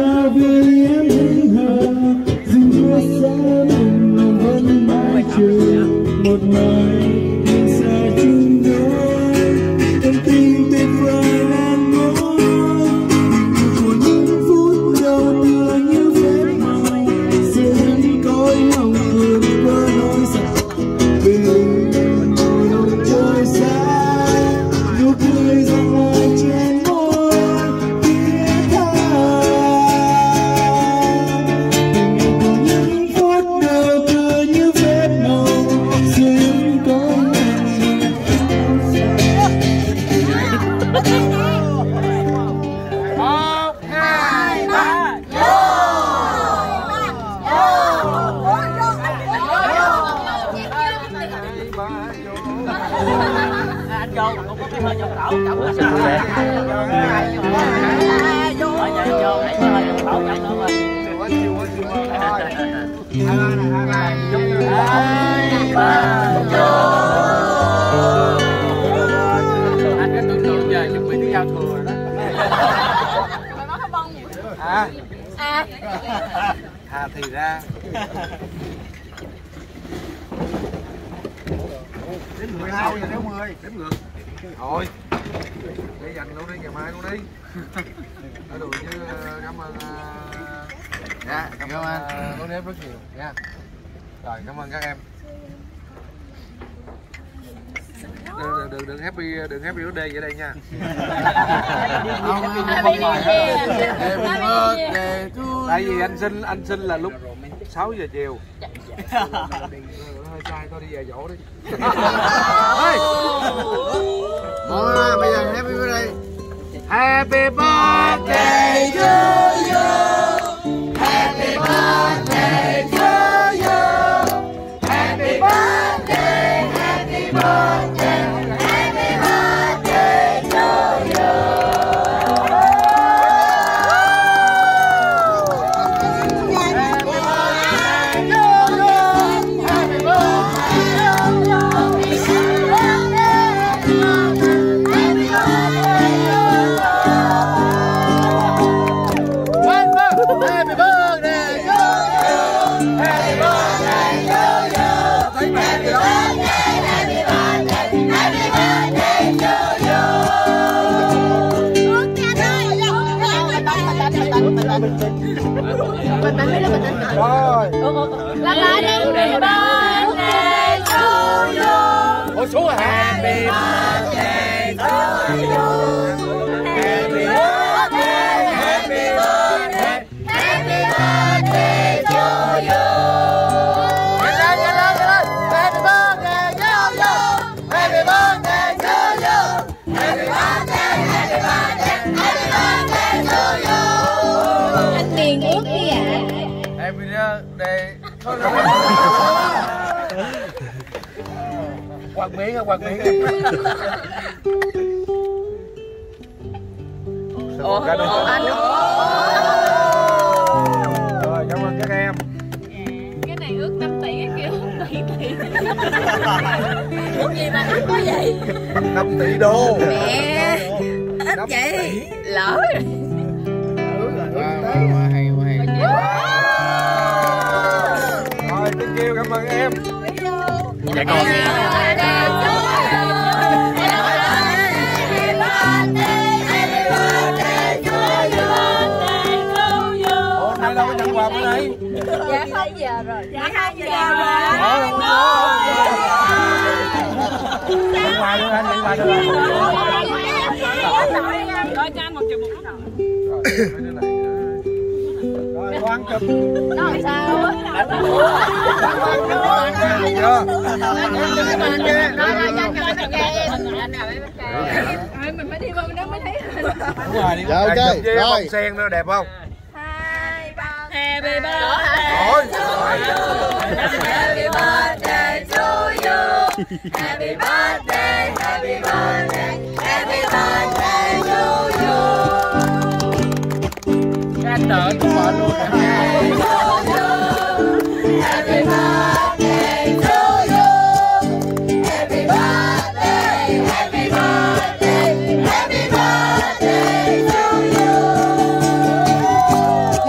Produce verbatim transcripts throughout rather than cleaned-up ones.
vì em hững hờ dừng mưa xa mình lòng vẫn mãi chờ một ngày mình xa chung đôi tâm tình tuyệt vời lan ngôi của những phút đầu tựa như phép màu giờ vẫn cõi lòng vượt qua nỗi sợ về một trời xa nụ cười dòng lại trên môi thiết tha tình có những phút đầu tựa như phép màu giờ vẫn cõi anh vô không có cái hơi dòng thảo chậm là sao vậy? Vô ở nhà vô để hơi dòng thảo chậm nữa rồi. Anh cái tưởng tượng giờ chuẩn bị đi giao thừa rồi đó. Mày nói cái bông gì? À. À. À thì ra. Đến mười hai giờ đến mười, đếm ngược. Thôi. Để dành luôn đi, ngày mai luôn đi. Ở đùi chứ cảm ơn. Dạ, cảm ơn anh. Có nếp rất nhiều nha. Rồi, cảm ơn các em. Đừng đừng đừng happy đừng happy birthday vậy đây nha. Tại vì anh sinh anh sinh là lúc sáu giờ chiều. Hơi sai thôi đi về dỗ đi. Thôi bây giờ happy birthday. Happy birthday to you. Happy birthday to you. Happy birthday, happy birthday, happy birthday to you. Bình tĩnh đi, bình tĩnh. Rồi. Làm lại đi. Happy birthday to you. Ôi xuống rồi. Happy birthday to you. Happy birthday, happy birthday, happy birthday to you. Nhanh lên, nhanh lên, nhanh lên. Happy birthday to you. Happy birthday to you. Happy birthday, happy birthday, happy birthday to you. Anh Điền ước đi ạ. Happy birthday. Quạt miếng á, quạt miếng. Ủa, anh rồi, cảm ơn các em. Cái này ước năm tỷ, cái kia ước bảy tỷ. Ước gì mà ước có vậy? năm tỷ đô. Mẹ, ít vậy. Lỡ rồi. Rồi, thank you, cảm ơn em. Dạ con. Nay đâu có nhận quà bữa nay? Dạ hai giờ rồi. Dạ hai giờ rồi. Nhận quà đưa anh, nhận quà đưa anh. Rồi cho anh một triệu một cái rồi. Rồi, ăn chụp. Nói sao á? Mình phải đi bên đó mới thấy. Đúng rồi, đi ok. Rồi, bông sen nó đẹp không? Happy birthday. Ôi. Happy birthday to you. Happy birthday, happy birthday, happy birthday to you. Cái anh đợi tôi mở luôn rồi. Happy birthday to you. Happy birthday, happy birthday, happy birthday to you.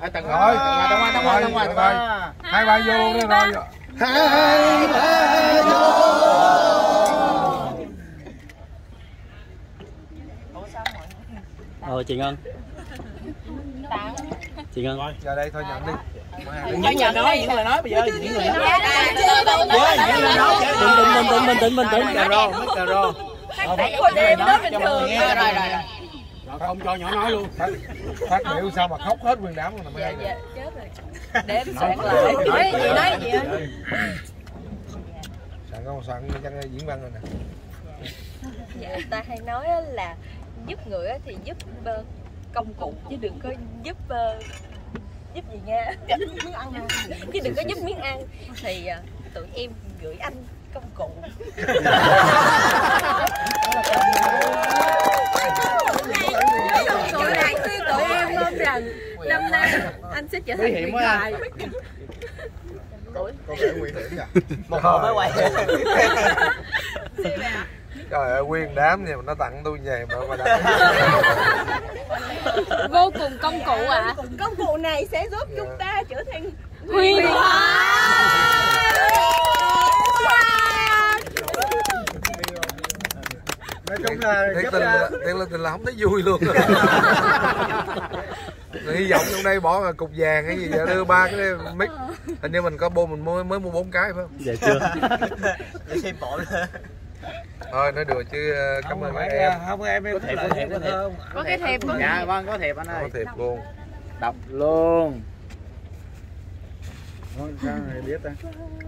rồi, tầng ngoài, tầng ngoài, tầng ngoài, tầng ngoài, tầng ngoài. Hai ba vô đi rồi. Hai ba vô. Ờ chị Ngân. Chị Ngân. Giờ đây thôi nhận đi. Những người nói, những người nói bây giờ những người nói. Bình tĩnh, bình tĩnh, bình tĩnh, bình tĩnh. Cà rô, mấy cà rô. Hồi đêm đó bình thường. Rồi rồi rồi. Không cho nhỏ nói luôn. Phát biểu sao mà khóc hết nguyên đám luôn nè mấy Dạ em. dạ chết rồi. Để em soạn lại. Nói gì nói gì á? Soạn không soạn chân diễn văn rồi nè. Dạ ta hay nói là giúp người thì giúp công cụ chứ đừng có giúp giúp gì nha. Miếng ăn chứ đừng có giúp miếng ăn thì tụi em gửi anh công cụ. Chỗ này tụi em mong rằng năm nay anh sẽ trở thành huyền thoại. Có vẻ nguy hiểm nha. Một hồi mới quay. Trời ơi nguyên đám vậy mà nó tặng tôi về mà mà đặt. Vô cùng công cụ ạ. À. Công cụ này sẽ giúp yeah. chúng ta trở thành huyền thoại. Nói chung là thiệt tình là thiệt là tình là không thấy vui luôn. Hy vọng trong đây bỏ cục vàng hay gì vậy, đưa ba cái mic. Hình như mình có bô mình mới mới mua bốn cái phải không? Dạ chưa. Để xem bộ. Thôi nói đùa chứ cảm ơn các em. Không em em có thiệp có thiệp có thiệp. Có cái thiệp không? Dạ vâng có thiệp anh ơi. Có thiệp luôn. Đọc luôn. Sao này biết ta?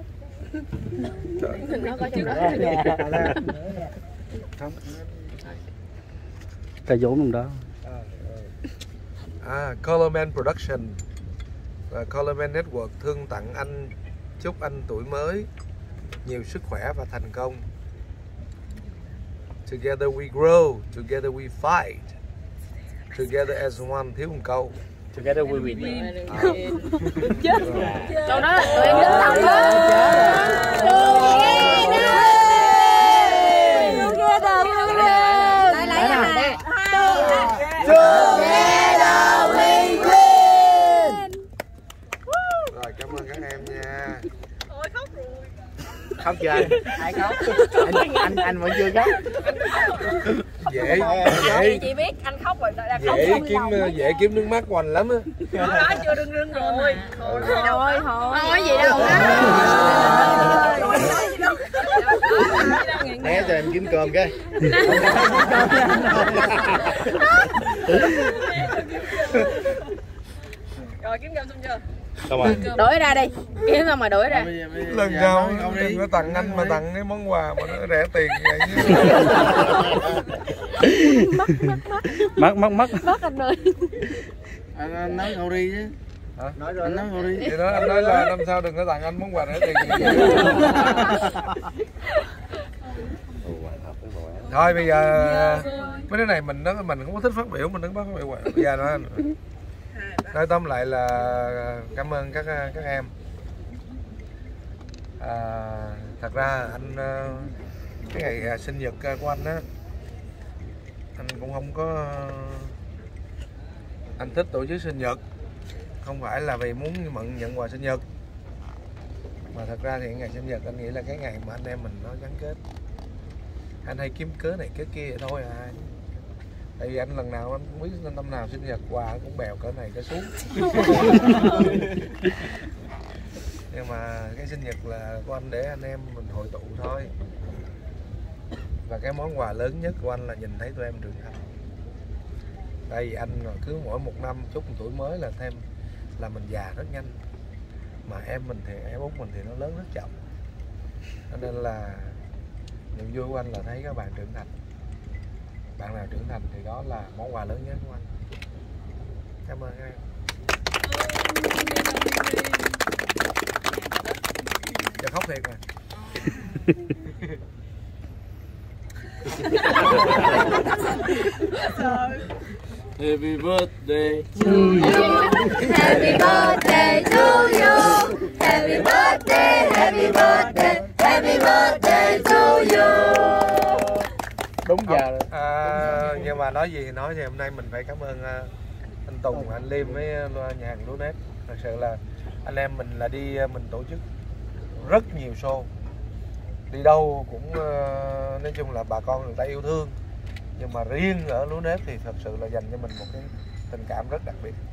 Nó có chữ đó. Không. Cà dỗ luôn đó. À, Colorman Production và Colorman Network thương tặng anh, chúc anh tuổi mới nhiều sức khỏe và thành công. Together we grow, together we fight, together as one. Thiếu một câu. Together we win. Chết. Câu đó tụi em đứng thẳng đó. Together we win. Lại lại lại. Together we win. Rồi cảm ơn các em nha. Ôi khóc rồi. Khóc chưa anh? Ai khóc? Anh anh anh vẫn chưa khóc. Dễ dễ. Chị biết anh khóc rồi là khóc Dễ kiếm dễ kiếm nước mắt của anh lắm á. Đó đó chưa rưng rưng rồi. Thôi thôi thôi. Nói gì đâu. Né cho em kiếm cơm cái. Rồi kiếm cơm xong chưa? Xong rồi. Đuổi ra đi. Kiếm xong mà đuổi ra. Lần sau đừng có tặng anh mà tặng cái món quà mà nó rẻ tiền vậy chứ. Mất mất mất. Mất anh ơi. Anh, anh nói câu đi chứ. Hả? Nói rồi anh nói câu đi. Thì đó anh nói là năm sau đừng có tặng anh món quà rẻ tiền gì. Thôi bây giờ mấy cái này mình nó mình không có thích phát biểu, mình đừng bắt phát biểu. Bây giờ nói nói tóm lại là cảm ơn các các em. À, thật ra anh cái ngày sinh nhật của anh á, anh cũng không có, anh thích tổ chức sinh nhật không phải là vì muốn mận nhận quà sinh nhật, mà thật ra thì ngày sinh nhật anh nghĩ là cái ngày mà anh em mình nó gắn kết. Anh hay kiếm cớ này cớ kia vậy thôi à. Tại vì anh lần nào anh cũng biết năm nào sinh nhật quà anh cũng bèo cỡ này cỡ xuống. Nhưng mà cái sinh nhật là của anh để anh em mình hội tụ thôi. Và cái món quà lớn nhất của anh là nhìn thấy tụi em trưởng thành. Tại vì anh cứ mỗi một năm chúc một tuổi mới là thêm là mình già rất nhanh. Mà em mình thì em út mình thì nó lớn rất chậm. Cho nên là niềm vui của anh là thấy các bạn trưởng thành. Bạn nào trưởng thành thì đó là món quà lớn nhất của anh. Cảm ơn các em. Giờ khóc thiệt rồi. Happy birthday to you. Happy birthday to you. Happy birthday, happy birthday, happy birthday to you. Đúng giờ rồi. À, nhưng mà nói gì thì nói thì hôm nay mình phải cảm ơn uh, anh Tùng, anh Liêm với nhà hàng Lúa Nếp. Thật sự là anh em mình là đi mình tổ chức rất nhiều show, đi đâu cũng uh, nói chung là bà con người ta yêu thương, nhưng mà riêng ở Lúa Nếp thì thật sự là dành cho mình một cái tình cảm rất đặc biệt.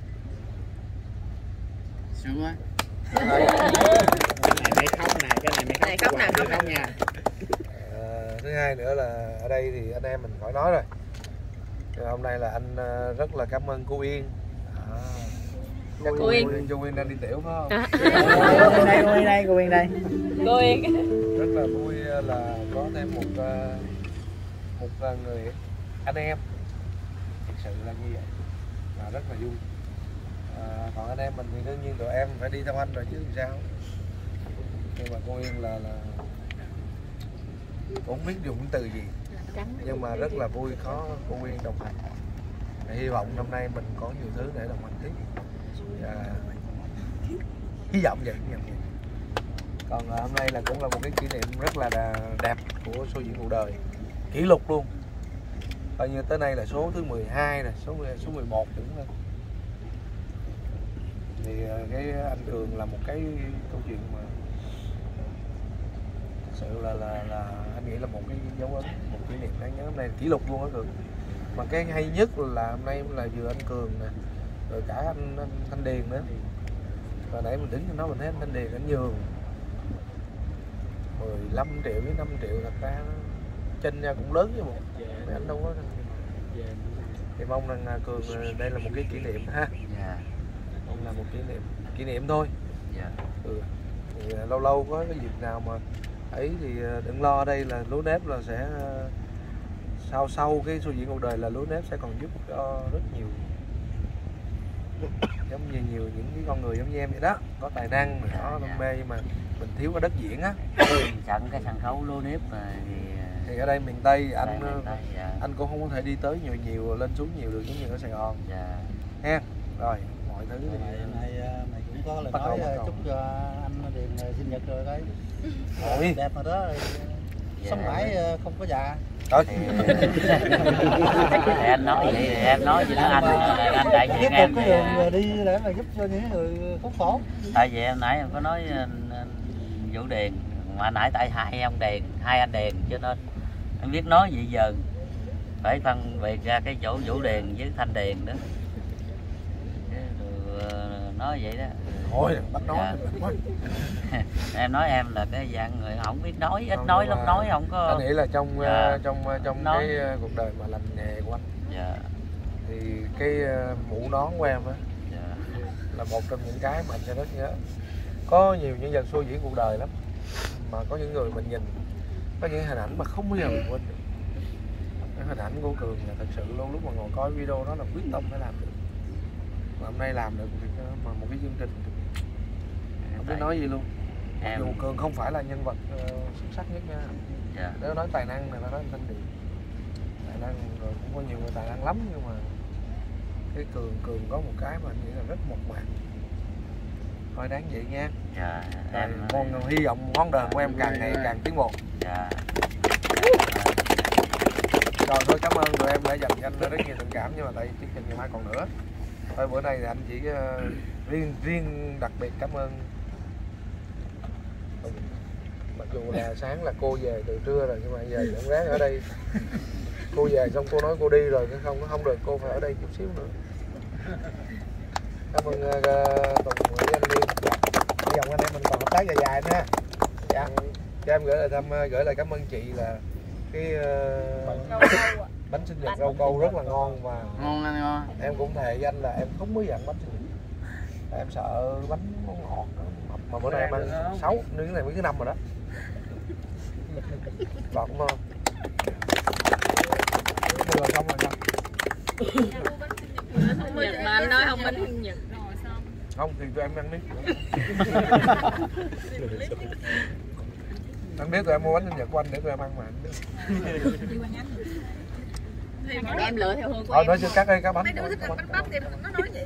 Sướng quá. Cái này mới khóc nè, cái này mới khóc, này khóc nè, khóc nha. À, thứ hai nữa là ở đây thì anh em mình khỏi nói rồi. Thì hôm nay là anh rất là cảm ơn cô Yên. À, chắc cô Yên, cô Yên đang đi tiểu phải không? À. Cô Yên đây, cô Yên đây, cô Yên đây. Cô Yên. Rất là vui là có thêm một một người anh em, thực sự là như vậy, và rất là vui. À, còn anh em mình thì đương nhiên tụi em phải đi theo anh rồi chứ làm sao. Nhưng mà cô Yên là là cũng không biết dùng từ gì, nhưng mà rất là vui có cô Yên đồng hành. Hy vọng năm nay mình có nhiều thứ để đồng hành tiếp. À, hy vọng vậy, hy vọng vậy. Còn hôm nay là cũng là một cái kỷ niệm rất là đẹp của show diễn cuộc đời, kỷ lục luôn. Coi như tới nay là số thứ mười hai này, số số mười một đứng lên. Thì cái anh Cường là một cái câu chuyện mà thật sự là là là anh nghĩ là một cái dấu ấn, một kỷ niệm đáng nhớ. Hôm nay là kỷ lục luôn á Cường. Mà cái hay nhất là hôm nay là vừa anh Cường nè, rồi cả anh, anh Thanh Điền nữa. Và nãy mình đứng cho nó mình thấy anh Thanh Điền anh nhường mười lăm triệu với năm triệu, thật ra nó chênh ra cũng lớn chứ bộ. Mấy anh đâu có. Thì mong rằng Cường đây là một cái kỷ niệm ha. Mong là một kỷ niệm, kỷ niệm thôi. Ừ. Thì lâu lâu có cái dịp nào mà ấy thì đừng lo, đây là Lúa Nếp là sẽ sau sau cái show diễn cuộc đời là Lúa Nếp sẽ còn giúp cho rất nhiều, giống như nhiều những cái con người giống như em vậy đó, có tài năng, dạ, có đam dạ. mê, nhưng mà mình thiếu cái đất diễn á. Sẵn cái sân khấu Lúa Nếp thì thì ở đây miền Tây anh miền Tây, dạ. anh cũng không có thể đi tới nhiều nhiều lên xuống nhiều được giống như ở Sài Gòn. Dạ. Ha. Rồi mọi thứ thì này này cũng có lời nói chúc cho anh Điền sinh nhật rồi đấy. Rồi. Đẹp mà đó, sống mãi không có già. Thôi. Thì anh nói vậy thì em nói gì đó anh anh đại diện tiếp em tục cái đường đi để mà giúp cho những người khốn khổ. Tại vì em nãy em có nói Vũ Điền, mà nãy tại hai ông Điền, hai anh Điền cho nên em biết nói gì giờ phải phân biệt ra cái chỗ Vũ Điền với Thanh Điền đó. Nói vậy đó. Thôi bắt nói. Dạ. Em nói em là cái dạng người không biết nói, ít không, nói lắm, nói không có. Anh nghĩ là trong dạ. trong trong nói. cái cuộc đời mà làm nghề của anh, dạ. thì cái mũ nón của em á, dạ. là một trong những cái mà anh sẽ rất nhớ. Có nhiều nhân vật show diễn cuộc đời lắm, mà có những người mình nhìn có những hình ảnh mà không bao giờ mình quên được. Cái hình ảnh của Cường là thật sự luôn, lúc mà ngồi coi video đó là quyết tâm phải làm được. Mà hôm nay làm được việc mà một cái chương trình không biết nói gì luôn. Em... dù Cường không phải là nhân vật uh, xuất sắc nhất nha. Dạ. Nếu nói tài năng này là nói Thanh Điền. Tài năng rồi cũng có nhiều người tài năng lắm, nhưng mà cái Cường Cường có một cái mà anh nghĩ là rất mộc mạc. Thôi đáng vậy nha. Dạ. Rồi, em con hy vọng ngón đời của em càng ngày càng tiến bộ. Dạ. Rồi thôi cảm ơn tụi em đã dành cho anh rất nhiều tình cảm, nhưng mà tại chương trình ngày mai còn nữa. Thôi bữa nay thì anh chỉ uh, riêng riêng đặc biệt cảm ơn. Mặc dù là sáng là cô về từ trưa rồi, nhưng mà giờ vẫn ráng ở đây. Cô về xong cô nói cô đi rồi, nhưng không không được, cô phải ở đây chút xíu nữa. Cảm ơn uh, Tùng với anh Liên. Hy vọng anh em mình còn hợp tác dài dài nữa ha. Dạ. Cho em gửi lời thăm, gửi lời cảm ơn chị là cái uh, bánh sinh nhật rau câu rất là ngon, và ngon anh ngon. Em cũng thề với anh là em không bao giờ ăn bánh sinh nhật. Em sợ bánh nó ngọt đó. Mà bữa nay em ăn sáu, nướng này mới thứ năm rồi đó. Ngọt không ngon. Rồi xong rồi sao? Nhật mà anh nói không bánh sinh nhật rồi xong. Không thì tụi em ăn đi. Anh biết tụi em mua bánh sinh nhật của anh để tụi em ăn mà anh biết. Em lựa theo hương của Thôi, em. nói chứ cắt ơi, cá bánh. Mấy đứa thích ăn bánh bắp thì nó nói vậy.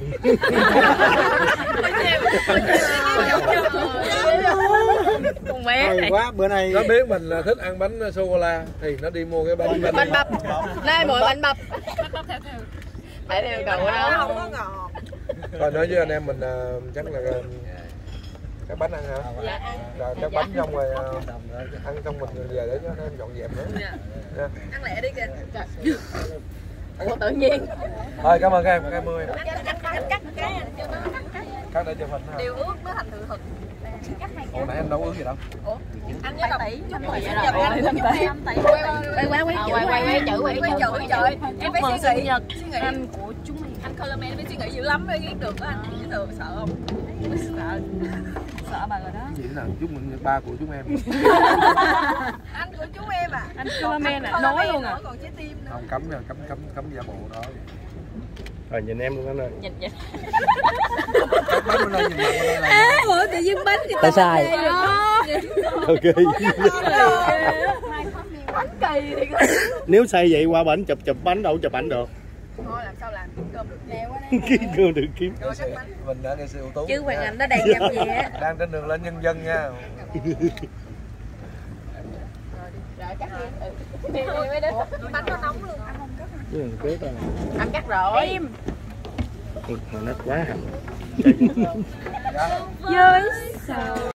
Con bé này. Quá bữa nay Nó biết mình là thích ăn bánh sô cô la thì nó đi mua cái bánh bánh bắp. Đây mọi bánh bắp. Tại điều cầu đó không có ngọt. Rồi nói với anh em mình uh, chắc là uh, các bánh ăn hả? Dạ ăn. Rồi các bánh xong rồi uh, ăn xong mình về để cho anh em dọn dẹp nữa. Dạ. Yeah. Ăn lẹ đi kìa. Ủa tự nhiên. Thôi cảm ơn các em, các em ơi. Anh cắt cái anh cho nó cắt cái. Cắt để cho mình ha. Điều ướt nó thành thường thực. Ủa nãy anh đâu ướt gì đâu. Ủa anh với tỷ chúc mừng sinh nhật nhật anh của em tỷ quay quay quay chữ quay quay chữ quay quay chữ trời em phải suy nghĩ suy nghĩ anh của chúng mình anh Coleman phải suy nghĩ dữ lắm mới viết được á anh chứ thường sợ không sợ sợ bà rồi đó gì nào chúc mừng ba của chúng em. anh của chúng em à Anh Coleman à nói luôn à. còn trái tim nữa Không cấm cấm cấm cấm giả bộ đó. Rồi nhìn em luôn anh ơi. nhìn nhìn Bánh bên đây nhìn mặt bên đây là Ủa tự nhiên bánh người Tại sai. Ok. bánh kỳ thì Nếu say vậy qua bển chụp chụp bánh đâu chụp ảnh được. thôi làm sao làm cơm được leo quá Kiếm cơm được kiếm. mình đã nghệ sĩ ưu tú. chứ Hoàng Anh nó đang nhâm gì á. Đang trên đường lên nhân dân nha. rồi cắt đi mới đến bánh nó nóng luôn anh không cắt Chứ đừng cướp rồi. anh cắt rồi em Mà nó quá hạnh. Với sao